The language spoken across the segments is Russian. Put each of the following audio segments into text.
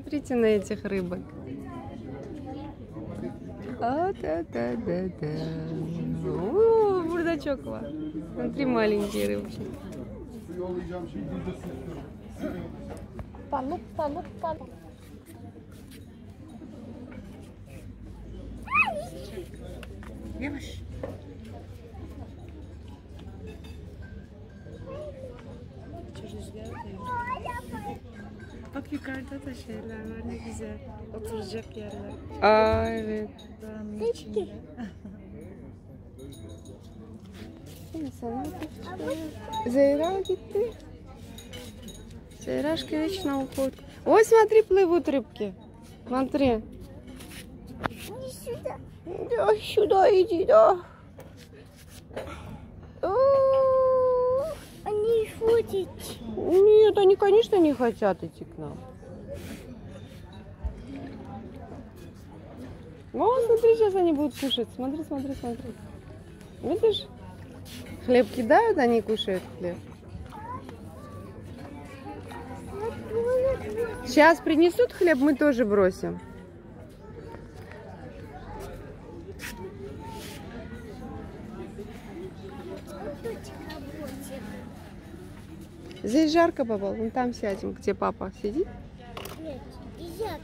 Смотрите на этих рыбок. Да-да-да-да. О, бурдачок. Смотри, маленькие рыбки. Палук. Yavaş. Bak yukarıda da şeyler var, ne güzel. Oturacak yerler. Aa, evet. Doğanın içinde. Зайра gitti. Зайрашка вечно уходит. Ой, смотри, плывут рыбки. Смотри. Иди сюда. Да, сюда иди, да. Они ходят. Нет, они, конечно, не хотят идти к нам. О, смотри, сейчас они будут кушать. Смотри. Видишь? Хлеб кидают, они кушают хлеб. Сейчас принесут хлеб, мы тоже бросим. Здесь жарко, папа. Вон там сядем, где папа сидит. Нет, ярко.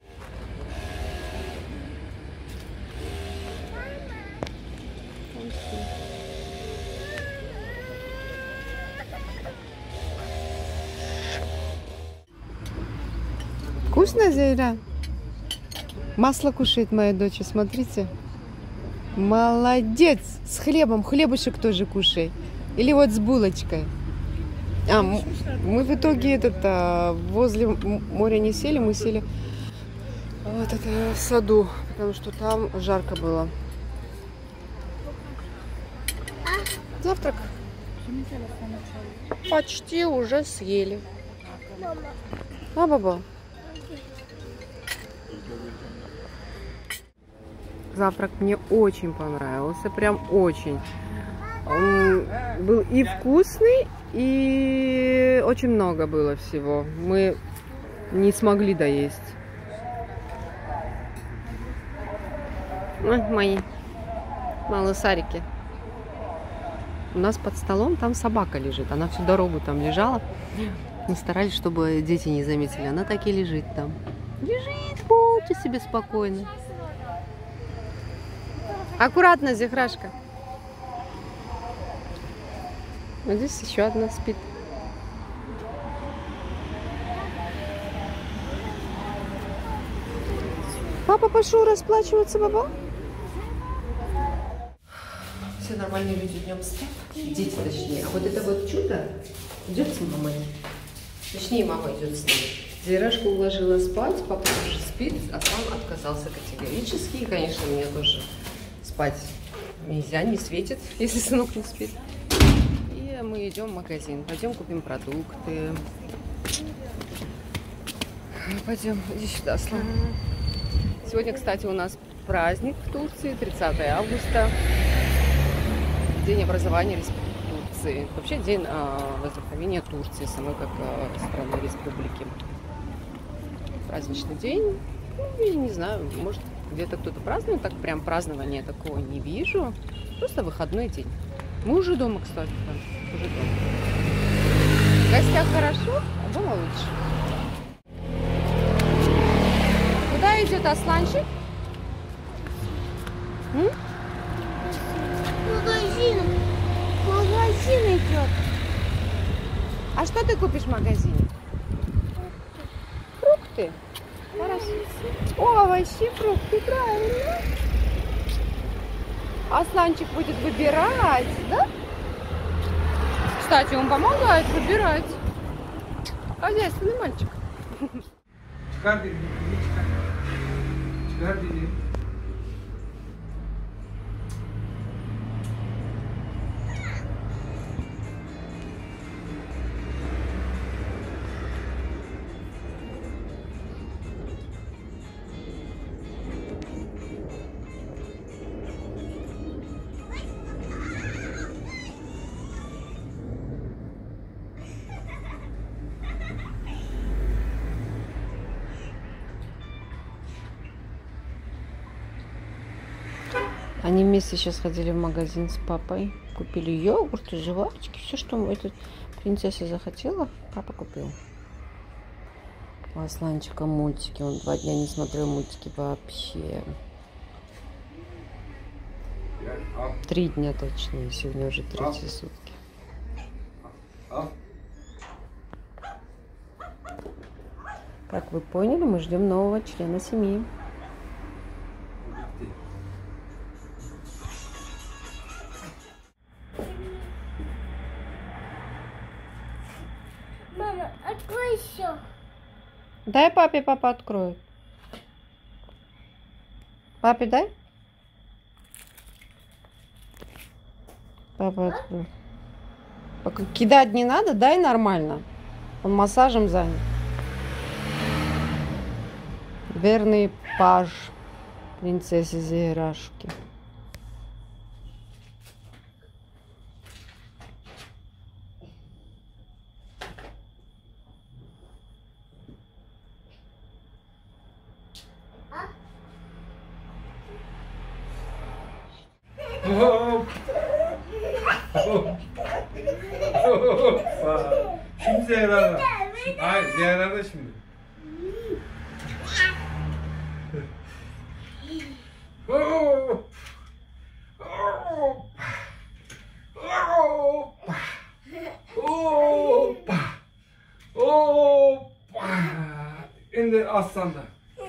Вкусно, Зайра? Масло кушает моя дочь, смотрите. Молодец! С хлебом. Хлебушек тоже кушай. Или вот с булочкой. Мы в итоге возле моря не сели, мы сели вот это в саду, потому что там жарко было. Завтрак почти уже съели. А, баба? Завтрак мне очень понравился, прям очень. Он был и вкусный, и очень много было всего. Мы не смогли доесть. Ой, мои малышарики. У нас под столом там собака лежит. Она всю дорогу там лежала. Мы старались, чтобы дети не заметили. Она так и лежит там. Лежит молча себе спокойно. Аккуратно, Зихрашка. Вот здесь еще одна спит. Папа пошел расплачиваться, баба. Все нормальные люди днем спят. Дети, точнее. А вот это вот чудо идет с мамой. Точнее, мама идет с ней. Зайрашку уложила спать, папа тоже спит, а сам отказался категорически. И, конечно, мне тоже спать нельзя, не светит, если сынок не спит. И мы идем в магазин. Пойдем купим продукты. Пойдем, иди сюда, Слава. Сегодня, кстати, у нас праздник в Турции, 30 августа. День образования Турции. Вообще день возникновения Турции, самой как страны республики. Праздничный день. Ну, я не знаю, может, где-то кто-то празднует, так прям празднования такого не вижу. Просто выходной день. Мы уже дома, кстати, да. Уже дома. В гостях хорошо, а дома лучше. Куда идет Асланчик? Магазин идет. А что ты купишь в магазине? Фрукты. Хорошо. Овощи, фрукты, правильно. Асланчик будет выбирать, да? Кстати, он помогает выбирать. Хозяйственный мальчик. Они вместе сейчас ходили в магазин с папой. Купили йогурты, жвачки. Все, что эта принцесса захотела, папа купил. У Асланчика мультики. Он 2 дня не смотрел мультики вообще. 3 дня точнее. Сегодня уже 3-е сутки. Как вы поняли, мы ждем нового члена семьи. Мама, открой все. Дай папе, папа откроет. Папе дай. Папа откроет. Пока кидать не надо, дай нормально. Он массажем занят. Верный паж принцессы Зеирашки. Hoppa. Şimdi Zehra'da. Hayır, Zehra'da şimdi. Hop. Hoppa. Hoppa. Hoppa. Hoppa. İndir aslanlar.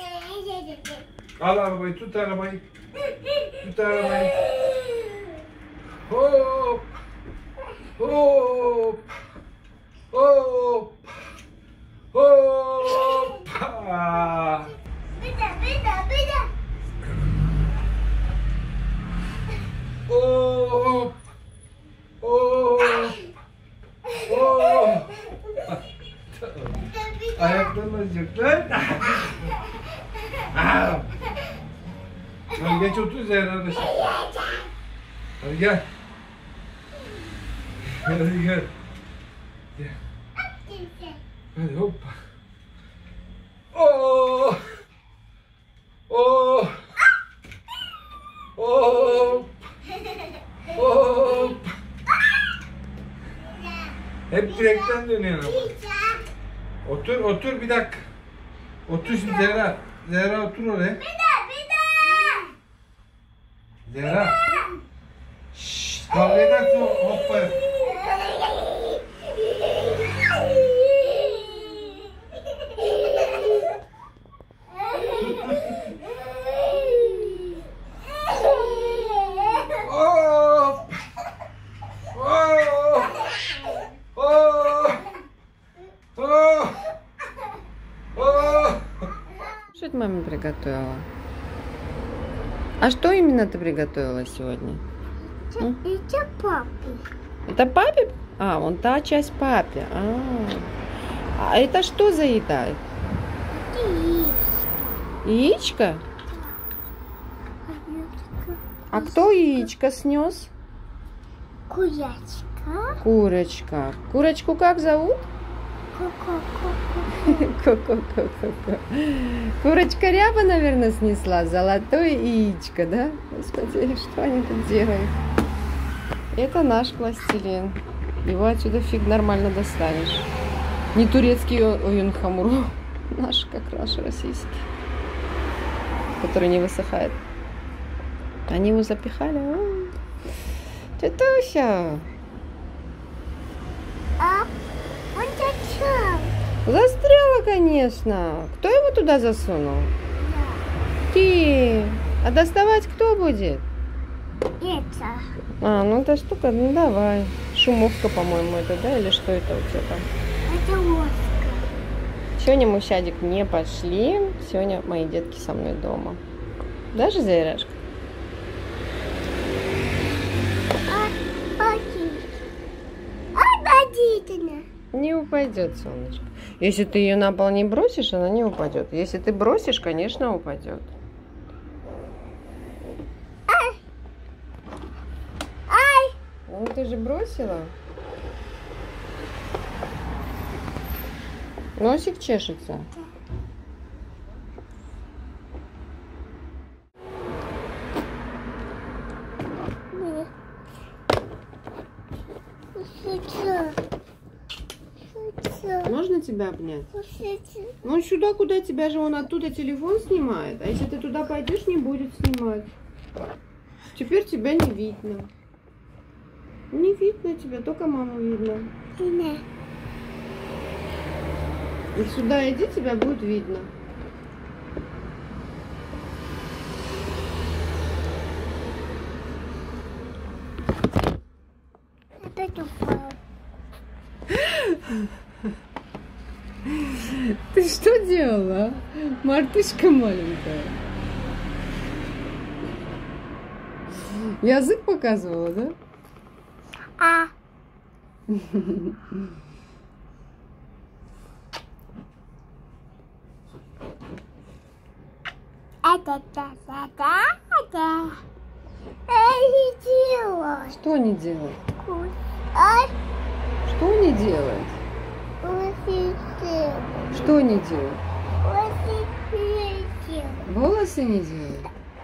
Al arabayı, tut arabayı. Tut arabayı. Hop. Hop. Hop. Hoppa. Bir de. Hop. Hop. Hop. Ayaklarını acıcık lan. Hadi geç otur Zehra'da şimdi. Hadi gel. Hadi gel. Gel. Hadi hoppa. Oh. Oh. Hop. Hop. Hep direkten dönüyor ama. Otur bir dakika. Otur şimdi Zehra. Zehra otur oraya. Zehra. Şşş, kavga edersin hoppa yap. Hop. Hop. Hop. Hop. Hop. Что это мама приготовила? А что именно ты приготовила сегодня? Это папа. Это папе? А, вон та часть папе. А это что за еда? Яичко? А кто яичко снес? Курячка. Курочка. Курочку как зовут? Ко-ко-ко-ко-ко. Курочка Ряба, наверное, снесла золотое яичко, да? Господи, что они тут делают? Это наш пластилин. Его отсюда фиг нормально достанешь. Не турецкий Оюн-Хамуру. Наш как раз российский. Который не высыхает. Они его запихали. Тетуся. А? Он зачем? Застряла, конечно. Кто его туда засунул? Ты. А доставать кто будет? Это. А, ну эта штука, ну давай. Шумовка, по-моему, это, да? Или что это у тебя там? Это ложка. Сегодня мы в садик не пошли. Сегодня мои детки со мной дома. Даже Зайрашка? Ободительно. Не упадет, солнышко. Если ты ее на пол не бросишь, она не упадет. Если ты бросишь, конечно, упадет. Ну ты же бросила. Носик чешется. тебя обнять? Ну сюда, куда тебя же он оттуда телефон снимает. А если ты туда пойдешь, не будет снимать. Теперь тебя не видно. Не видно тебя, только маму видно. И сюда иди, тебя будет видно. Опять упал. Ты что делала? Мартышка маленькая. Язык показывала, да? А. Это. Не делай. Что не делает? Ай, Что не делает? Что не делает? Волосы не делает?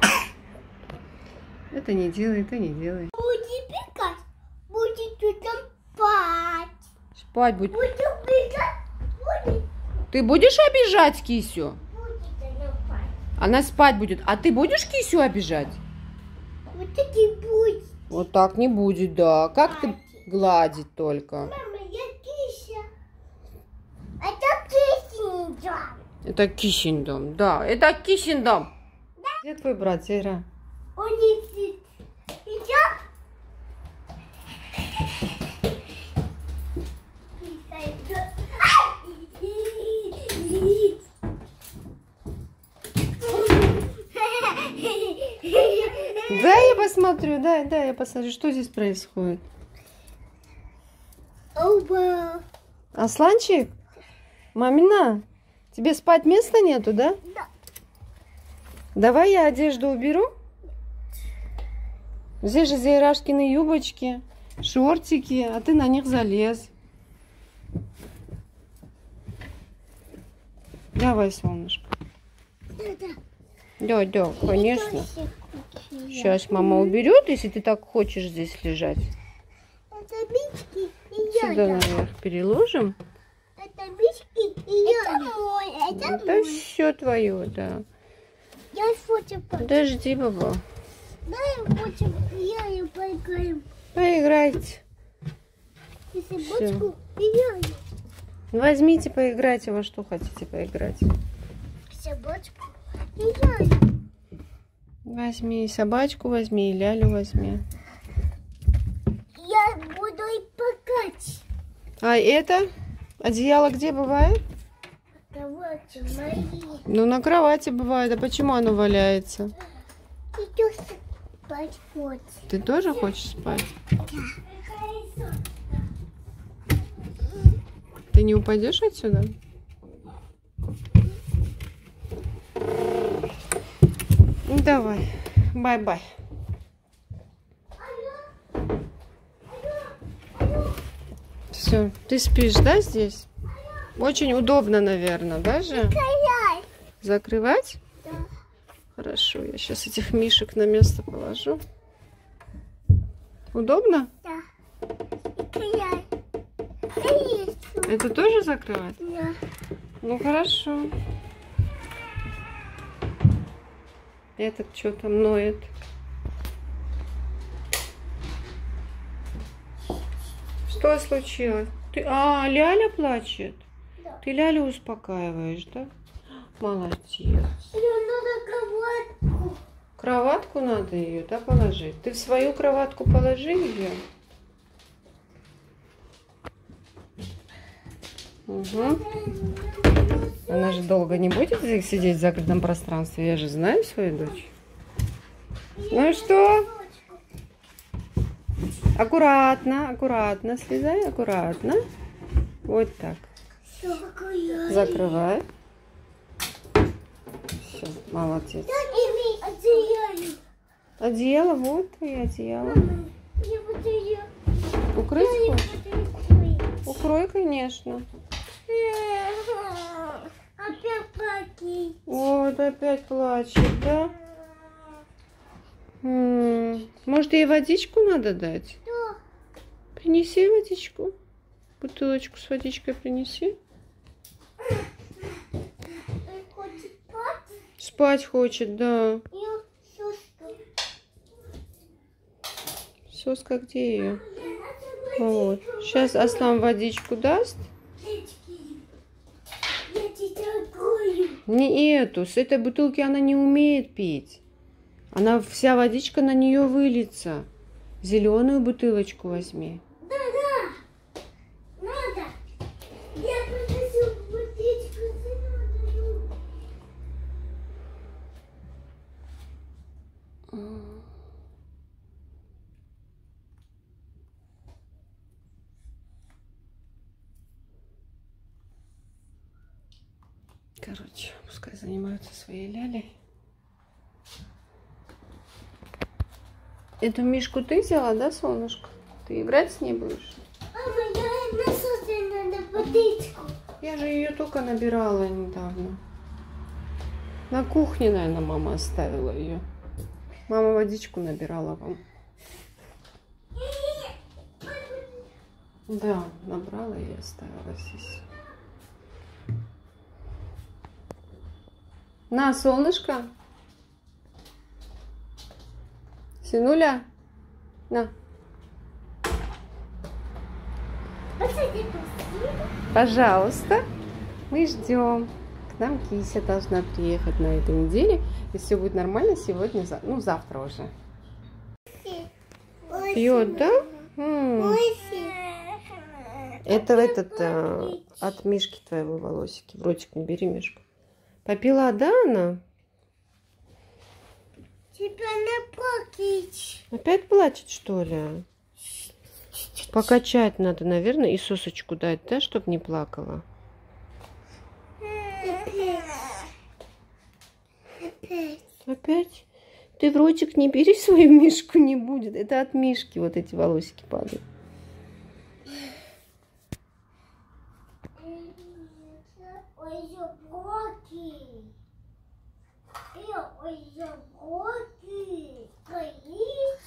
Это не делает, это не делает. Будет пикать, будет тут спать. Спать будет. Будет пикать, будет Ты будешь обижать Кисю? она спать. Она спать будет. А ты будешь Кисю обижать? Вот таки будет. Вот так не будет, да. Как ты гладить только? Мама, я кися. Это кисень дом. Это Кисин дом, да. Это Кисин дом. Где твой брат, Зейра? Он летит. Идет. Да, я посмотрю, да, я посмотрю, что здесь происходит. Оба. Асланчик? Мамина, тебе спать места нету, да? Да. Давай я одежду уберу. Здесь же Зейрашкины юбочки, шортики, а ты на них залез. Давай, солнышко. Да, конечно. Сейчас мама уберет, если ты так хочешь здесь лежать. Это мишки и Сюда я. наверх переложим. Это мишки и я. Это мой, это Это мой. все твое, да. Я хочу Подожди, баба. Дай хочу, я поиграем. Поиграйте. И собачку, и я. Возьмите, поиграйте, во что хотите поиграть. Собачку, и я. Возьми собачку, возьми, и лялю возьми. Я буду и покать. А это одеяло где бывает? Давайте, мои. Ну, на кровати бывает. А почему оно валяется? Иду спать вот. Ты тоже хочешь спать? Ты не упадешь отсюда? Ну, давай. Бай-бай. Все, ты спишь, да, здесь? Очень удобно, наверное, даже? Каяй. Закрывать? Да. Хорошо, я сейчас этих мишек на место положу. Удобно? Да. Каяй. Каяй. Это тоже закрывать? Да. Ну, хорошо. Этот что там ноет? Что случилось? А, Ляля плачет? Да. Ты Лялю успокаиваешь, да? Молодец. Мне надо кроватку. Кроватку надо ее, да, положить? Ты в свою кроватку положи ее. Угу. Она же долго не будет здесь сидеть в закрытом пространстве. Я же знаю свою дочь. Ну что? Аккуратно, аккуратно. Слезай, аккуратно. Вот так. Закрывай. Все, молодец. Одеяло, вот твое одеяло. Укрыть хочешь? Укрой, конечно. Опять плакать. Вот, опять плачет, да? Может, ей водичку надо дать? Что? Принеси водичку. Бутылочку с водичкой принеси. Спать хочет, да. Я соска. Соска где ее? Вот. Сейчас Аслан водичку даст. Я тебя гою. Не эту. С этой бутылки она не умеет пить. Она вся водичка на нее выльется. Зеленую бутылочку возьми. Да, надо. Я принесу водичку зеленую. Короче, пускай занимаются своей лялей. Эту мишку ты взяла, да, солнышко? Ты играть с ней будешь? Мама, я насосала на водичку. Я же ее только набирала недавно. На кухне, наверное, мама оставила ее. Мама водичку набирала вам. Да, набрала и оставила здесь. На, солнышко. Синуля, на. Пожалуйста. Мы ждем. К нам Кися должна приехать на этой неделе. Если все будет нормально, сегодня, ну, завтра уже. Пьет, да? Это от Мишки твоего волосики. В ротик не бери, Мишку. Попила, да, она? Тебя наплакать. Опять плачет, что ли? Покачать надо, наверное, и сосочку дать, да, чтобы не плакала. Опять? Ты в ротик не бери свою Мишку, не будет. Это от Мишки вот эти волосики падают. Ой,